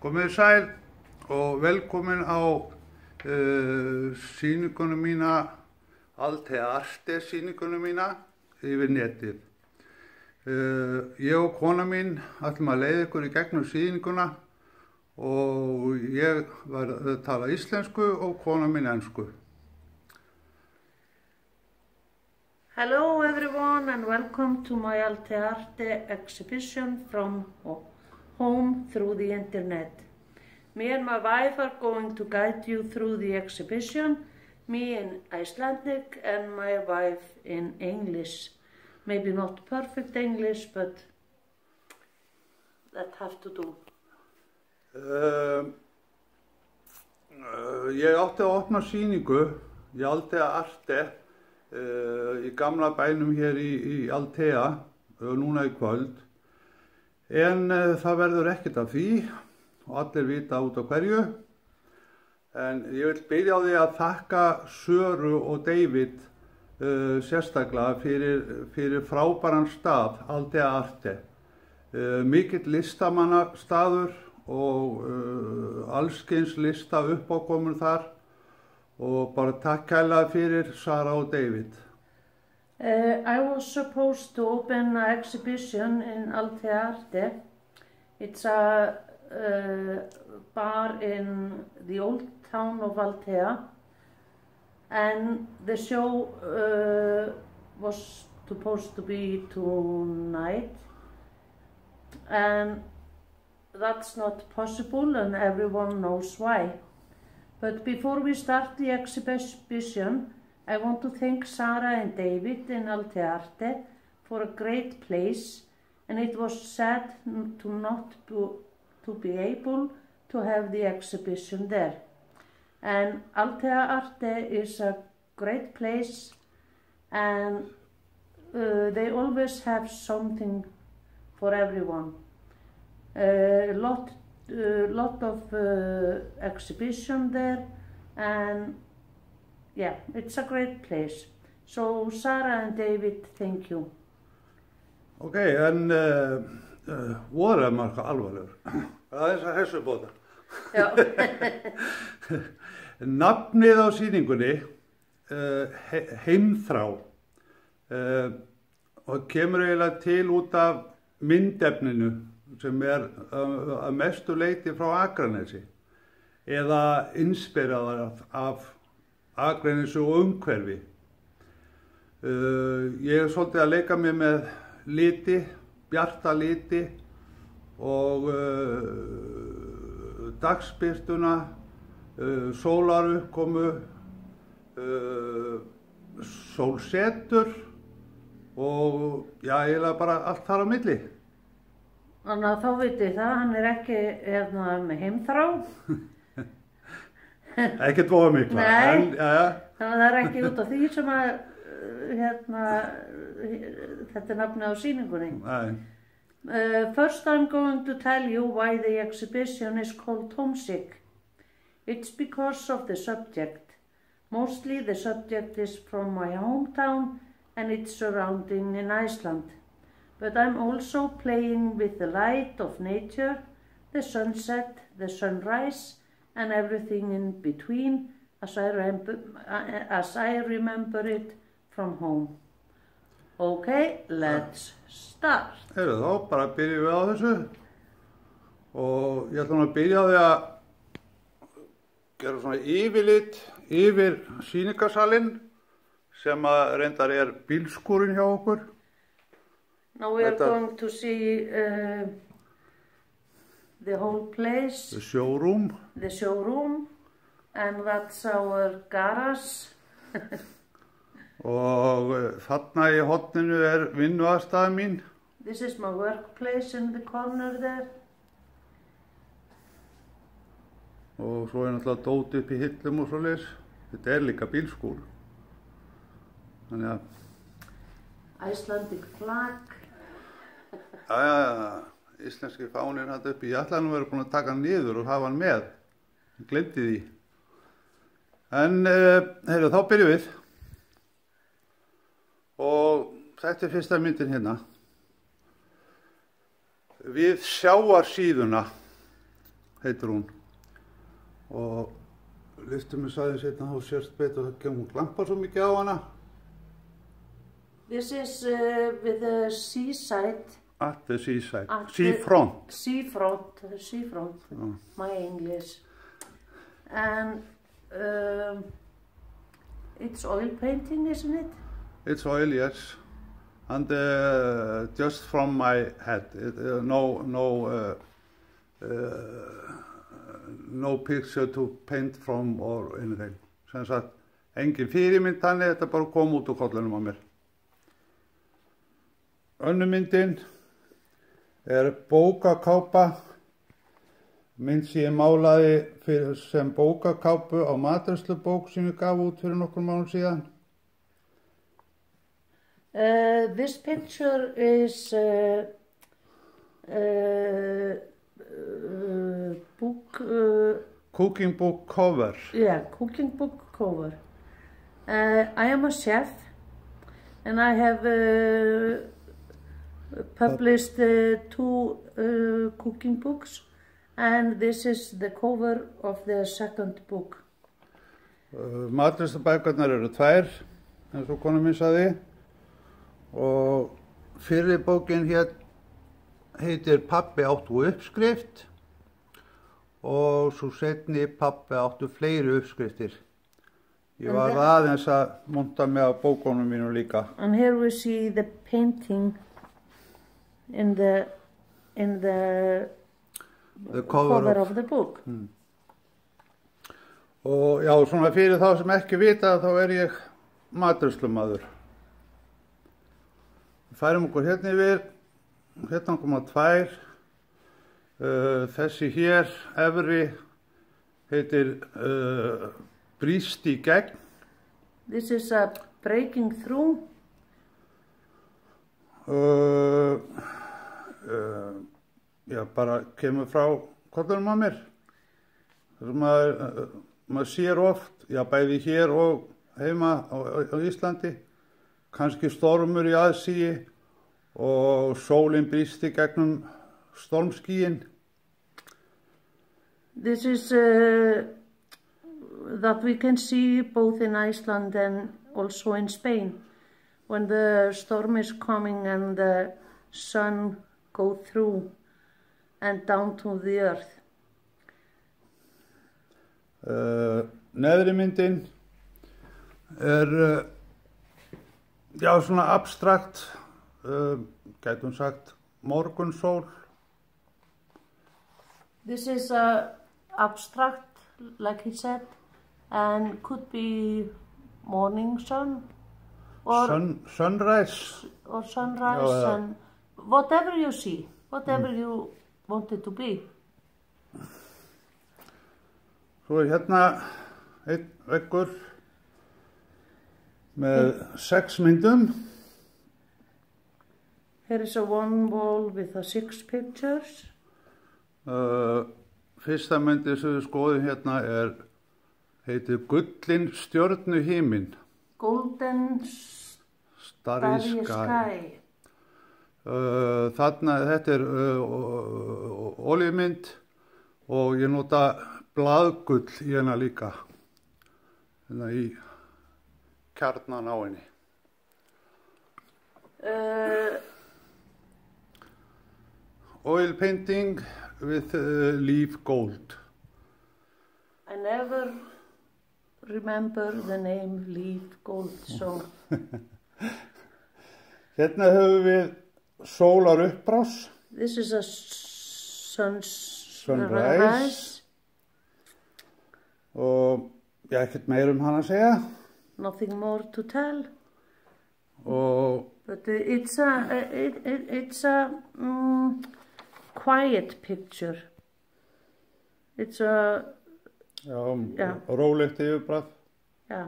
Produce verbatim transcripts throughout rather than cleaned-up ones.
Komið sæl og velkomin á uh, sýningunum mína, Altea Arte sýningunum mína yfir netið. Uh, ég og kona mín ætlum að leiða ykkur í gegnum sýninguna og ég var að tala íslensku og kona mín ensku. Hello everyone and welcome to my Altea Arte exhibition from home through the internet. Me and my wife are going to guide you through the exhibition, me in Icelandic and my wife in English. Maybe not perfect English, but that have to do. Uh, uh, ég átti að opna sýningu í Altea Arte uh, í gamla bænum hér í, í Altea uh, núna í kvöld. En uh, það verður ekkert af því og allir vita út á hverju. En ég vil byrja á því að þakka Söru og David uh, sérstaklega fyrir, fyrir frábæran stað, Altea Arte. Uh, mikill listamannastaður og uh, allskyns lista uppákomur þar og bara takk kærlega fyrir Sara og David. Uh, I was supposed to open an exhibition in Altea Arte. It's a uh, bar in the old town of Altea, and the show uh, was supposed to be tonight, and that's not possible, and everyone knows why. But before we start the exhibition, I want to thank Sara and David in Altea Arte for a great place, and it was sad to not be, to be able to have the exhibition there. And Altea Arte is a great place, and uh, they always have something for everyone. A uh, lot, uh, lot of uh, exhibition there, and yeah, it's a great place. So Sara and David, thank you. Ok, en uh, uh, voru er marga alvarlegur. Það er þess að hessu bóta. Já. Nafnið á sýningunni, uh, he Heimþrá, uh, og kemur eiginlega til út af myndefninu sem er uh, að mestu leyti frá Akranesi eða inspiraðar af, af Akranesi og umhverfi. Uh, ég er svolítið að leika mér með liti, bjarta liti og uh, dagsbirtuna, uh, sólaruppkomu, uh, sólsetur og já, eiginlega bara allt þar á milli. Þannig að þá viti það, hann er ekki hérna, með heimþrá. Ekkert voða mikla. Nei, en, ja, ja. þannig að það er ekki út af því sem að hérna, þetta er nafnið á sýningunni. Nei. Uh, first I'm going to tell you why the exhibition is called Homesick. It's because of the subject. Mostly the subject is from my hometown and its surrounding in Iceland. But I'm also playing with the light of nature, the sunset, the sunrise, and everything in between as I remember, as I remember it from home. Okay, let's start. Heyrðu þá, bara byrjum við á þessu og ég ætla að byrja á því að gera svona yfirlit yfir sýningarsalinn sem að reyndar er bílskúrinn hjá okkur. Now we are Þetta, going to see uh, the whole place, the showroom. the showroom, and that's our garage. Og þarna í horninu er vinnuaðstaða mín. This is my workplace in the corner there. Og svo er náttúrulega dót upp í hillum og svoleiðis. Þetta er líka bílskúr. Þannig að Icelandic flag. Já, já, já, íslenski fáninn hann uppi. Ég ætlaði nú að vera búin að taka hann niður og hafa hann með. Ég glemdi því. En, uh, heyrðu, þá byrjum við. Og þetta er fyrsta myndin hérna. Við sjávarsíðuna heitir hún. Og listur mér sagði seinna þá sérst betur það kemur glampar svo mikið á hana. This is uh, with the seaside. At the seaside. At Seafront. The seafront. Seafront. Oh. My English. And um, it's oil painting, isn't it? It's oil, yes. And uh, just from my head, it, uh, no, no, uh, uh, no picture to paint from or anything. Sem sagt, engin fyrirmynd þannig, þetta bara kom út úr kollinum á mér. Önnur myndin er bókakápa, mynd sem ég málaði fyrir, sem bókakápu á matreiðslubók sem ég gaf út fyrir nokkur mánuðum síðan. Uh, this picture is uh, uh, uh, book. Uh, Cooking book cover. Yeah, cooking book cover. Uh, I am a chef, and I have uh, published uh, two uh, cooking books, and this is the cover of the second book. Uh, Matreiðslubækurnar eru tvær, eins og kona mín sagði, og fyrri bókin hér heitir Pabbi áttu uppskrift og svo seinni Pabbi áttu fleiri uppskriftir. Ég var aðeins að monta mig á bókunum mínu líka. And here we see the painting in the in the, the cover, cover of, of the book. Hmm. Og já, svona fyrir þá sem ekki vita þá er ég matreiðslumaður. Við færum okkur hérna yfir, hérna koma tvær, uh, þessi hér, efri, heitir uh, Brýst í gegn. This is a breaking through. Uh, uh, já, bara kemur frá kollinum á mér. Það sem maður, uh, maður sér oft, já, bæði hér og heima á, á Íslandi, kannski stormur í aðsíi og sólin brýst í gegnum stormskýin. This is uh, that we can see both in Iceland and also in Spain. When the storm is coming and the sun go through and down to the earth. Uh, neðri myndin er uh, já, svona abstrakt, uh, gætum sagt morgunsól. This is a abstract, like he said, and could be morning sun or Sun, sunrise. or sunrise, Já, eða- and whatever you see, whatever you want it to be. Svo er hérna einn veggur með sex myndum. Here is a one wall with a six pictures. Uh, fyrsta myndi sem við skoðum hérna er, heitir Gullin stjörnu himinn. Golden Starry Starry Sky. Sky. Uh, þarna, þetta er uh, olíumynd og ég nota blaðgull í hérna líka. Hérna í kjarnan á henni. Uh, Oil painting with uh, leaf gold. I never remember the name leaf gold, so Hérna höfum við sólar uppbrás. this is a sunrise. Sunrise. Og ég ekkert meir um hann að segja. Nothing more to tell. Og But uh, it's a it, it, it's a um, quiet picture. It's a já, Já. rólegt yfirbræð. yeah.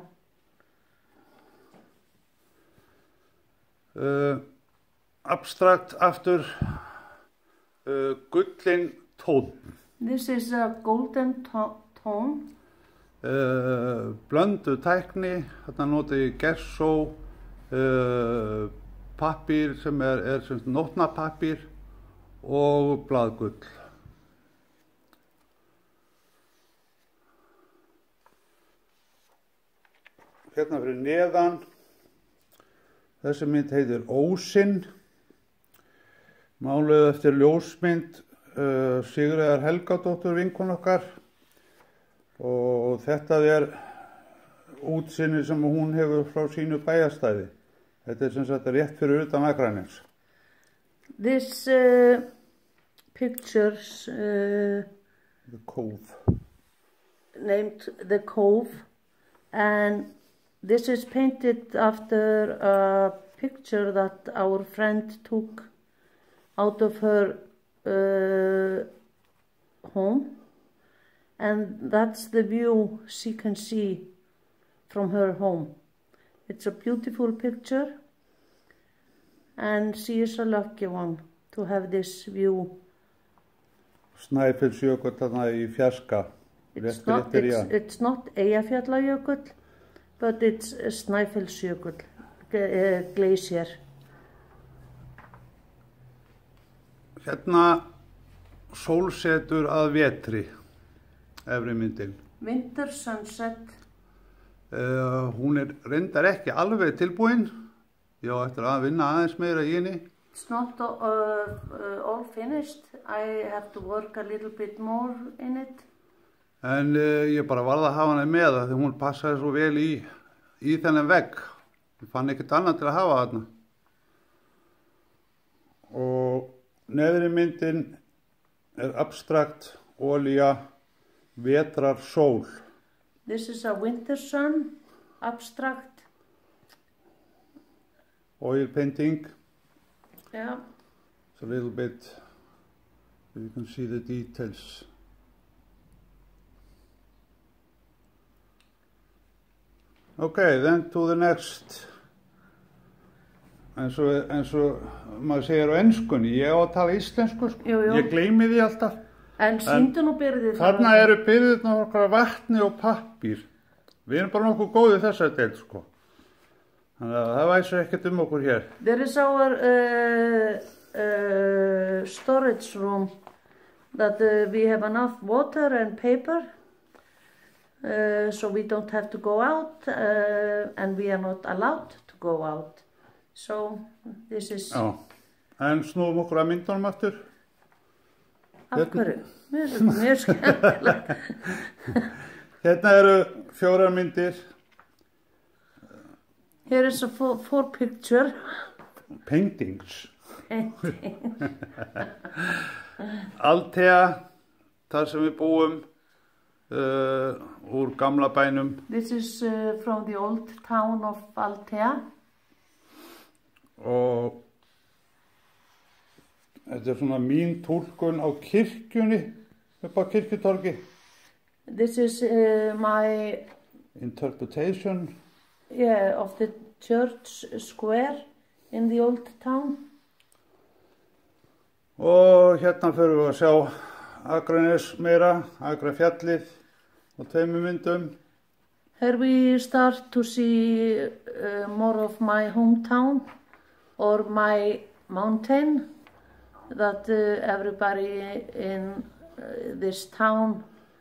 Uh, abstrakt aftur, uh, gullin tón. This is a golden to tone. Uh, blöndu tækni, þarna noti ég gersó, uh, pappír sem er, er sem nótnapappír og blaðgull. hérna fyrir neðan, þessi mynd heitir Ósinn, máluð eftir ljósmynd uh, Sigríðar Helgadóttur vinkonu okkar, og þetta er útsinni sem hún hefur frá sínu bæjarstæði. Þetta er sem sagt rétt fyrir utan Akraness. This uh, pictures uh, The Cove. named The Cove, and this is painted after a picture that our friend took out of her uh, home, and that's the view she can see from her home. It's a beautiful picture, and she is a lucky one to have this view. Snæfellsjökull þarna í fjarska. It's not, it's, it's not Eyjafjallajökull, but it's Snæfellsjökull, uh, glacier. Hérna sólsetur að vetri, efri myndin. Winter sunset. Uh, hún er reyndar ekki alveg tilbúin. Ég á eftir að vinna aðeins meira í henni. It's not uh, uh, all finished. I have to work a little bit more in it. En uh, ég bara varð að hafa hana með það því hún passaði svo vel í, í þennan vegg. Ég fann ekkert annað til að hafa þarna. Og neðri myndin er abstrakt, olía, vetrar, sól. This is a winter sun, abstract. Oil painting. Yeah. It's a little bit, you can see the details. Okay, then to the next. En svo, en svo maður segir á enskunni, ég á að tala íslensku, sko. Jú, jú. Ég gleymi því alltaf. En sýndu nú byrðið það. Þarna eru byrðirnar okkar vatni og pappír. Við erum bara nokkuð góðið þessa deild, sko. Þannig að það væsir ekkert um okkur hér. There is our uh, uh, storage room that uh, we have enough water and paper, uh, so we don't have to go out, uh, and we are not allowed to go out. So this is... Já, en snúum okkur að myndunum aftur. Af hverju? Mér er mjög skemmtilegt. Hérna eru fjórar myndir. Here is a four, four picture. Paintings. Altea, þar sem við búum, uh, úr gamla bænum. This is uh, from the old town of Altea. Og þetta er svona mín túlkun á kirkjunni, upp á kirkjutorgi. This is uh, my Interpretation. yeah, of the church square in the old town. Og hérna förum við að sjá Akranes meira, Akrafjallið og tveimur myndum. Here we start to see uh, more of my hometown or my mountain that uh, everybody in uh, this town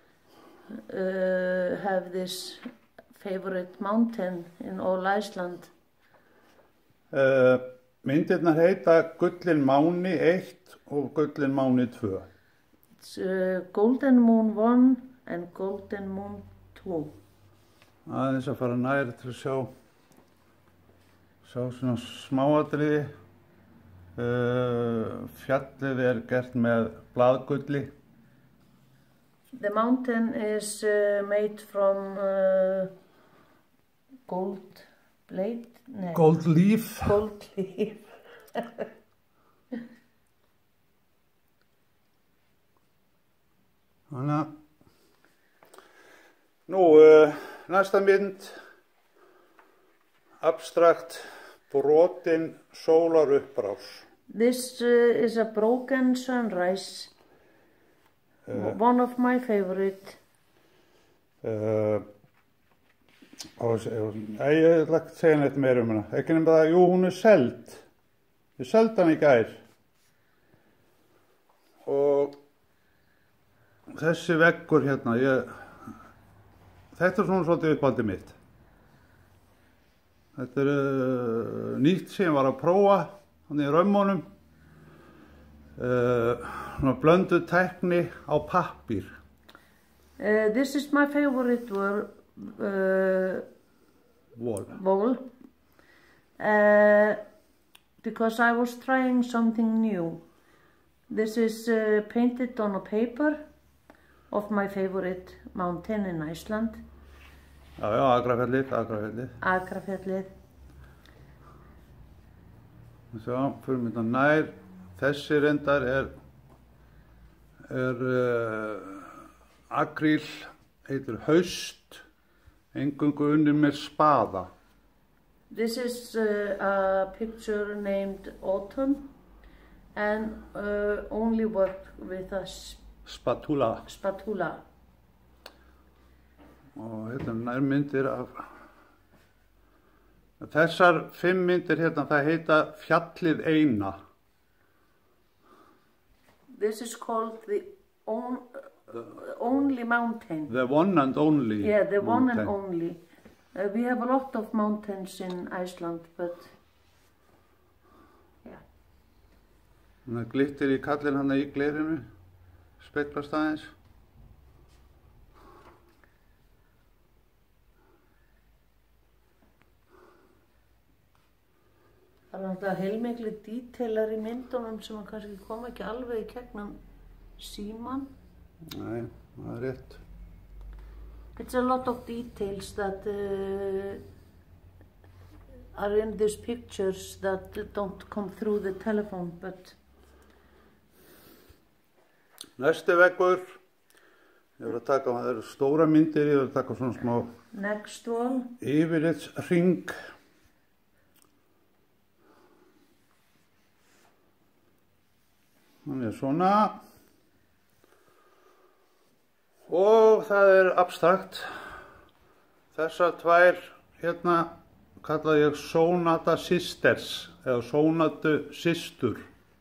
uh, have this favorite mountain in all Iceland. Uh, myndirnar heita Gullin Máni eitt og Gullin Máni tvö. It's uh, Golden Moon one and Golden Moon two. Aðeins að fara nær til að sjá, sjá svona smáatriði. Uh, fjallið er gert með blaðgulli. The mountain is uh, made from uh, gold blade. No. Gold leaf. Gold leaf. Þannig að nú, uh, næsta mynd, abstrakt, brotin sólarupprás. This uh, is a broken sunrise. Uh, One of my favorite. uh, og, Nei, ég ætla ekki að segja neitt meira um hana. Ekki nema það, jú, hún er seld. Ég seldi hana í gær. Og þessi veggur hérna, ég, þetta er svona svolítið uppáldið mitt. Þetta er uh, nýtt sem ég var að prófa þannig í römmunum. Uh, svona blöndu tækni á pappír. Uh, this is my favorite word, uh, Wall. wall. Uh, because I was trying something new. This is uh, painted on a paper of my favorite mountain in Iceland. Já, já, Akrafjallið, Akrafjallið. Akrafjallið. Sjá, fyrir mynda nær. Þessi reyndar er, er uh, akríl, heitir haust, eingöngu unnin með spaða. This is uh, a picture named autumn and uh, only work with a Spatula. spatula. Og hérna nær myndir af þessar fimm myndir hérna, það heita Fjallið eina. This is called the on, uh, only mountain. The one and only. Yeah, the one mountain. and only. Uh, we have a lot of mountains in Iceland, but yeah. Það glittir í kallinn hann í glerinu, speglast aðeins. Það er náttúrulega heilmikli detailar í myndunum sem að kannski koma ekki alveg í gegnum síman. Nei, það er rétt. It's a lot of details that uh, are in these pictures that don't come through the telephone, but Næsti veggur, ég var að taka, það eru stóra myndir, ég var að taka svona smá next one. yfirlitsring. Hann er svona. Og það er abstrakt. Þessar tvær hérna kalla ég Sonata Sisters eða Sonatu Systur.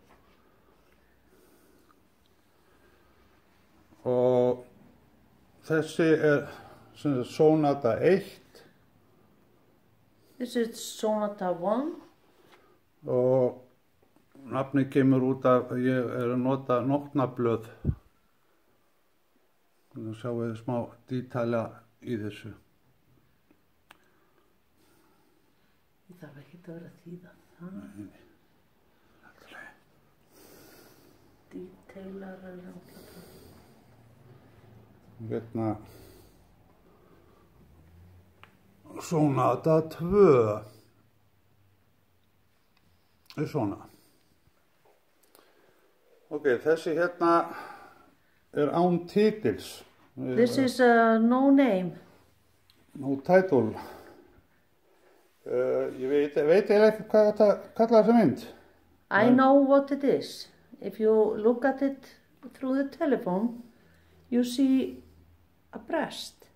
Og þessi er sem sagt Sonata eitt This is Sonata one. og nafnið kemur út af að ég er að nota nótnablöð. Þannig að sjáum við smá dítæla í þessu. Ég þarf ekki að vera að þýða það. Detailar er náttúrulega. Hérna Sonata tvö er svona. Ok, þessi hérna er án titils. This is uh, no name. No title. Uh, ég veit, veit ég ekki hvað þetta kallar þessa mynd. I know what it is. If you look at it through the telephone, you see a breast.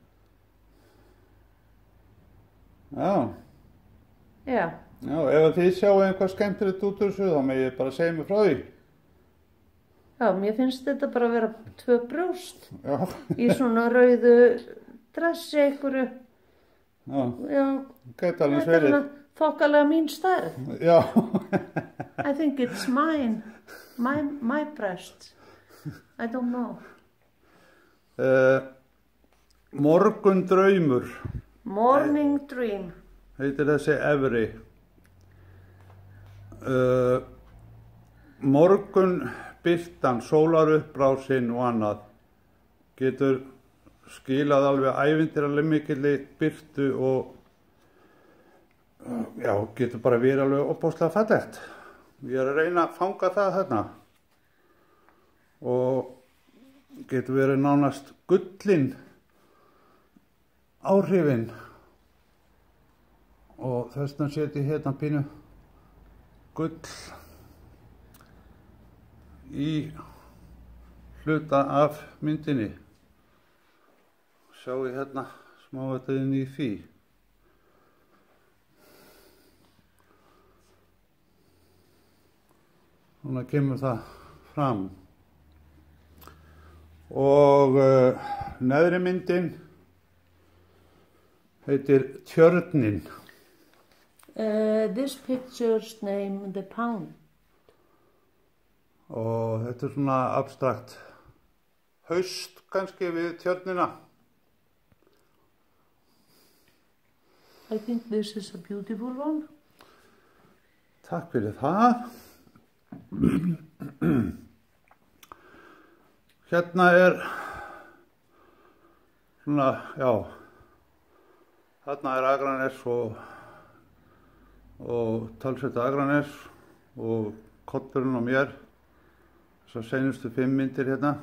Já, Yeah. já, ef þið sjáu eitthvað skemmtilegt út úr þessu, þá megið þið bara segja mér frá því. Já, mér finnst þetta bara að vera tvö brjóst Já, í svona rauðu dressi einhverju. já, Já, gæti alveg þetta er verið. svona þokkalega mín stærð. Já, I think it's mine. My, my breast. I don't know. uh, Morgun draumur Morning dream. heitir þessi efri. Uh, morgun birtan, sólaruppbrásinn og annað getur skilað alveg ævintýralega mikilli birtu og uh, já, getur bara verið alveg opáslega fallegt. Ég er að reyna að fanga það þarna og getur verið nánast gullin áhrifin og þess vegna set ég hérna pínu gull í hluta af myndinni. Sjá ég hérna smáatriðin í því. Svona kemur það fram. Og uh, neðri myndin heitir Tjörnin. Uh, this picture's name The Pound. Og þetta er svona abstrakt haust kannski við tjörnina. I think this is a beautiful one. Takk fyrir það. Hérna er svona, já, þarna er Akranes og, og talsveit Akranes og kollurinn og mér, þessar seinustu fimm myndir hérna.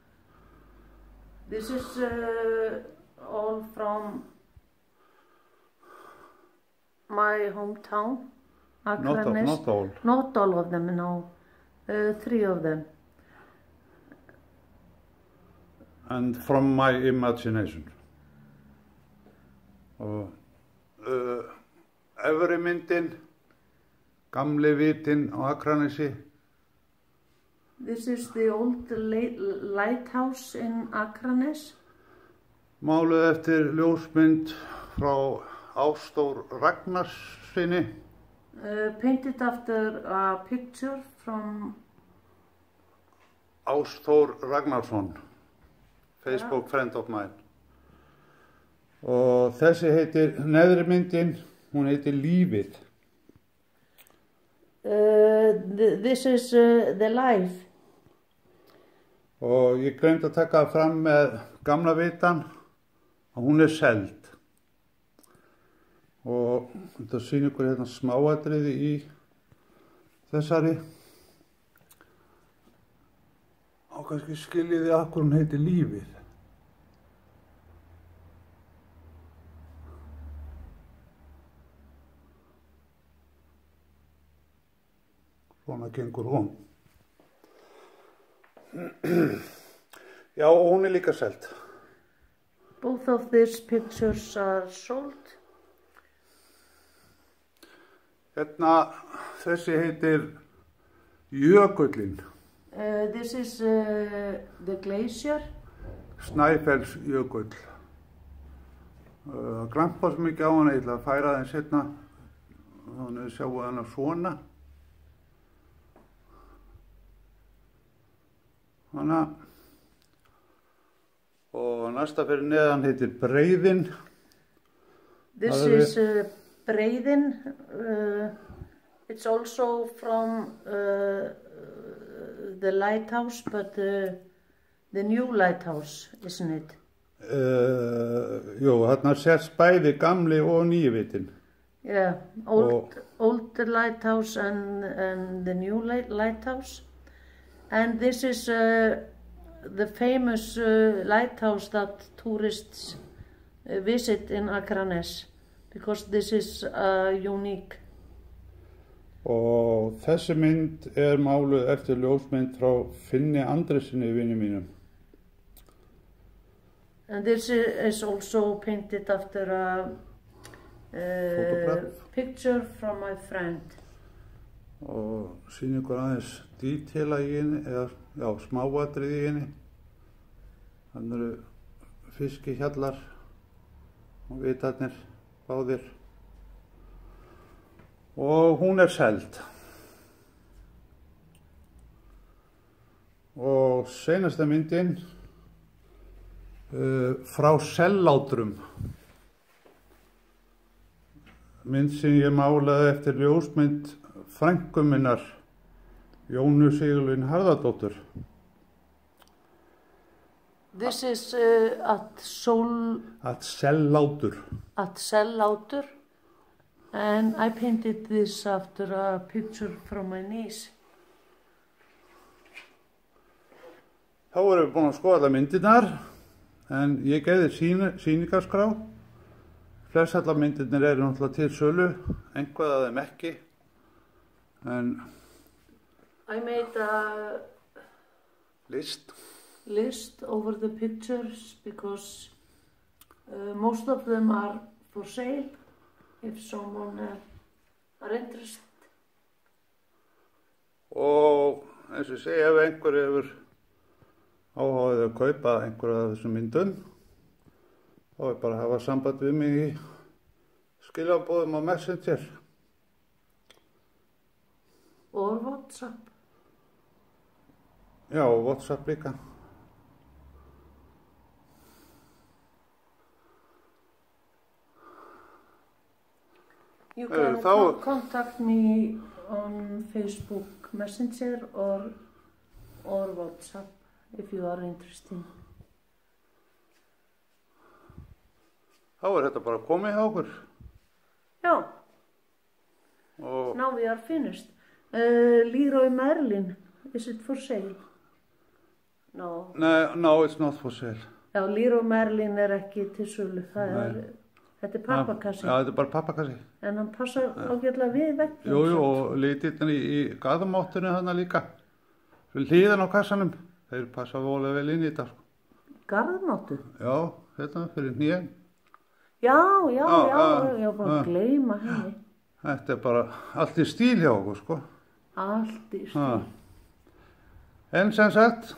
This is uh, all from my hometown, Akranes. Not, not all. Not all of them, no. Uh, three of them. And from my imagination. Og uh, efri myndin, gamli vitinn á Akranesi. This is the old lighthouse in Akranes. Máluð eftir ljósmynd frá Ástór Ragnarsssyni. Uh, painted after a picture from Ástór Ragnarsson, Facebook yeah. Friend of mine. Og þessi heitir, neðri myndin, hún heitir Lífið. Uh, th this is uh, the life. Og ég gleymdi að taka fram með gamla vitan að hún er seld. Og þetta sýnir ykkur hérna smáatriði í þessari. Og kannski skiljiði að hvernig hún heitir Lífið. Svona gengur hún. Já, og hún er líka seld. Both of these pictures are sold. Hérna, þessi heitir Jökullinn. Uh, this is uh, the glacier. Snæfellsjökull. Uh, Grampa svo mikið á hana, ég ætla að færa þeim setna. Þannig að sjáu hana svona. Hana. Og næsta fyrir neðan heitir Breiðin. This is uh, Breiðin. Uh, it's also from uh, the lighthouse, but uh, the new lighthouse, isn't it? Uh, jú, þarna sést bæði gamli og nýi vitinn. Yeah, old, old lighthouse and, and the new light, lighthouse. And this is uh, the famous uh, lighthouse that tourists uh, visit in Akranes, because this is uh, unique. Og þessi mynd er máluð eftir ljósmynd frá Finni Andresinni, vini mínum. And this is also painted after a uh, picture from my friend. Og sýnir ykkur aðeins dítela í henni, eða já, smáatriði í henni. Þannig eru fiskihjallar og vitarnir báðir. Og hún er seld. Og seinasta myndin uh, frá Sellátrum. Mynd sem ég málaði eftir ljósmynd frænku minnar, Jónu Sigurlín Harðardóttur. This is uh, at Sol... At Sellátur. At Sellátur. And I painted this after a picture from my niece. Þá erum við búin að skoða allar myndirnar, en ég gæði sín, sýningarskrá. Flest allar myndirnir eru náttúrulega til sölu, einhvað af þeim ekki. En I made a list. list over the pictures because uh, most of them are for sale if someone uh, are interested. Og eins og segja, ef einhver hefur áhugað að kaupa einhverja af þessum myndum, þá er bara að hafa samband við mig í skilaboðum á Messenger. WhatsApp. Já, WhatsApp líka. You Eh, can þá- con- contact me on Facebook Messenger or, or WhatsApp if you are interested. Þá er þetta bara komið hjá okkur. Já, Og now we are finished. Uh, Leroy Merlin, is it for sale? No. Nei, no, it's not for sale. Já, Leroy Merlin er ekki til sölu. Það er, Nei. þetta er pappakassi. Já, þetta er bara pappakassi. En hann passar ágætlega við vegginn. Jú, jú, og litirnir í, í gaðamáttunni þarna líka. Fyrir hlýðan á kassanum. Þeir passa volega vel inn í þetta. Sko. Garðmáttu? Já, þetta fyrir hnén. Já, já, Já, já, já, ég var bara já. að gleyma henni. Þetta er bara allt í stíl hjá okkur, sko. Allt í Ha. stíl. En sem sagt,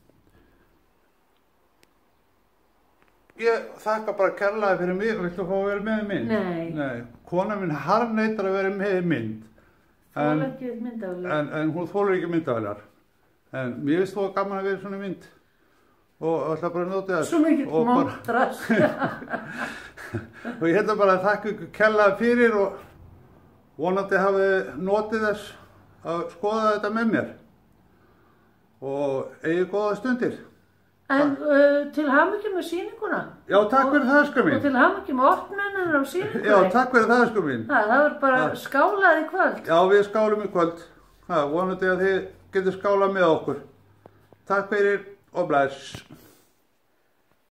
ég þakka bara kærlega fyrir mig. Viltu fá að vera með í mynd? Nei. Nei. Kona mín harneitar að vera með í mynd. Það En, er ekki myndaðlega. en, en hún þólar ekki myndavælar. En mér finnst þó gaman að vera í svona mynd. Og ætla bara að njóta þess. Svo mikill Og bara- montras. Og ég hérna bara að þakka ykkur kærlega fyrir og vonandi hafi notið þess að skoða þetta með mér. Og eigi góða stundir. En uh, til hamingju með sýninguna. Já, takk fyrir það, sko mín. Og til hamingju með opnunum á sýningunni. Já, takk fyrir það, sko mín. Það, það er bara Ja. skálað í kvöld. Já, við skálum í kvöld. Það, vonandi að þið getur skálað með okkur. Takk fyrir og bless.